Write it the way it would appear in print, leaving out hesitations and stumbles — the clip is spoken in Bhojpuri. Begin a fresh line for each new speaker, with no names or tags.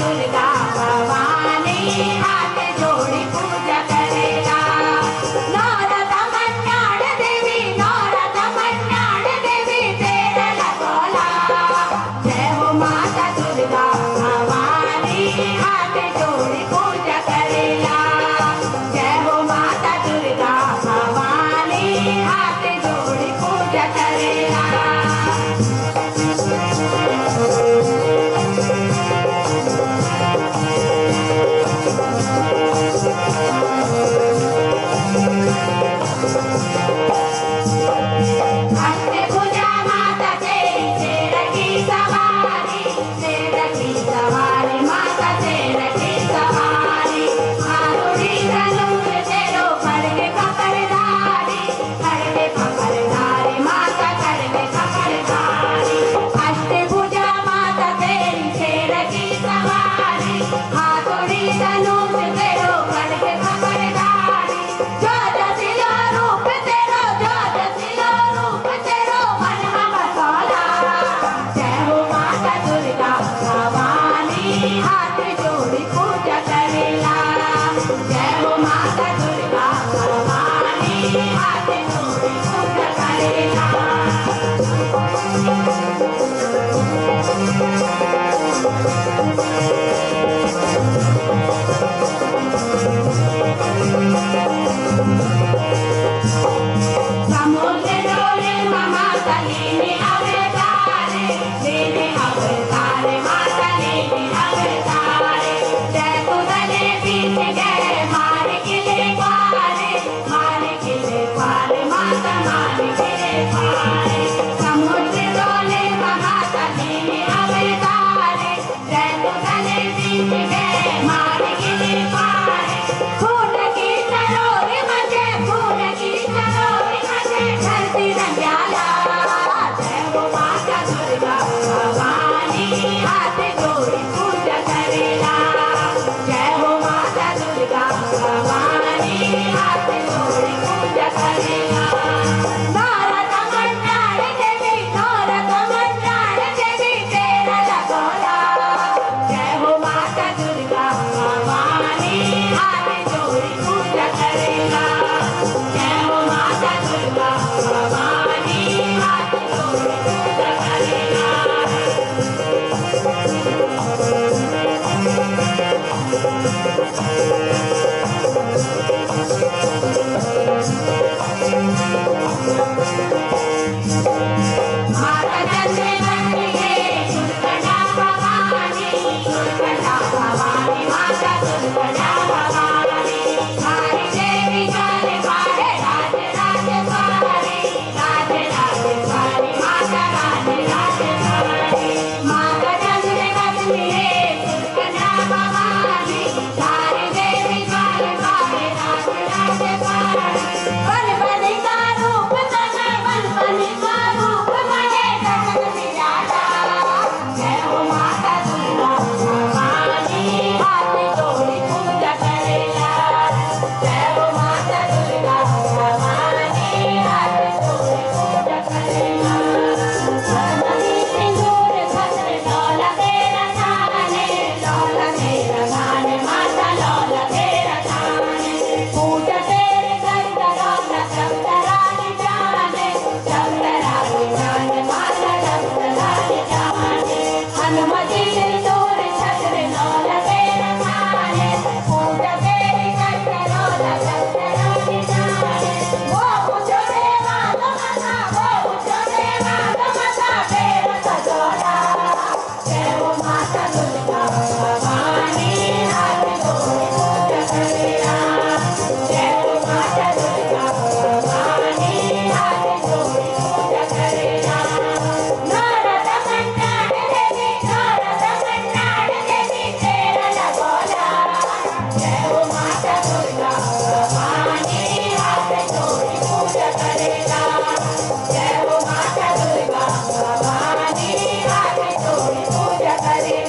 दुर्गा भवानी हाथ जोड़ी पूजा करेला। नौरत मन्याड़ देवी नौरत मन्याड़ देवी तेरा लगोला। जय हो माता दुर्गा भवानी हाथ जोड़ी पूजा करेला। जय हो माता दुर्गा भवानी हाथ जोड़ी पूजा करेला। अष्टभुजा माता तेरी शेर की सवारी माता शेर की सवारी। हाथोड़ी धनुष तेरो खड़गे पकड़धारी माता खड़गे पकड़धारी। अष्टभुजा माता तेरी शेर की सवारी हाथोड़ी धनुष तेरो खड़गे पकड़धारी। ज्योतिषिलो रूप तेरो मन हम सोला। जय हो माता दुर्गा भवानी हाथ जोड़ी पूजा करेला। जय हो माता दुर्गा भवानी हाथ जोड़ी पूजा करेला। समुद्र डोले माता लेने अवतारे माता लेने अवतारे। जय तुदले बीच गए मार किले पारे माता मार किले पारे। समुद्र डोले माता लेने अवतारे जय तुदले बीच गए मार किले पारे। खून की चरोरी मचे धरती रंग्याला। जय हो माता दुर्गा भवानी हाथ जोड़ी पूजा करेला। जय हो माता दुर्गा भवानी हाथ जोड़ी पूजा करेला। नौरत मन्याड़ देवी तेरा लगोला। जय हो माता दुर्गा भवानी हाथ जोड़ी पूजा करेला। जय हो माता दुर्गा भवानी हाथ जोड़ी पूजा करेला। माता चंद्रवती है दुर्गा भवानी माता दुर्गा भवानी। हमारी देवी चल पारे राज राजवारी माता राज राजवारी। माता चंद्रवती है दुर्गा भवानी हमारी देवी चल पारे राज राजवारी। बन बनी का रूप तने गगन निराला। जय हो माता दुर्गा भवानी हाथ जोड़ी पूजा करेला। जय हो माता दुर्गा भवानी हाथ जोड़ी पूजा करेला। सरस्वती सिंदूर छत्र लौला तेरा थाने माता लौला तेरा थाने। पूजा तेरे घर दरौला शब्दरानी जाने माता शब्दरानी जाने। हनुमती सिंदूर छत्र लौला तेरा थाने पूजा तेरे घर दरौला शब्दरानी जाने। वो पूछो देवा तमसा तेरा सजोला। जय हो माता दुर्गा भवानी हाथ जोड़ी पूजा करेला। जय हो माता दुर्गा भवानी हाथ जोड़ी पूजा करेला। नौरत मन्याड़ देवी तेरा लगोला। जय हो माता दुर्गा भवानी हाथ जोड़ी पूजा करेला। जय हो माता दुर्गा भवानी हाथ जोड़ी पूजा करेला।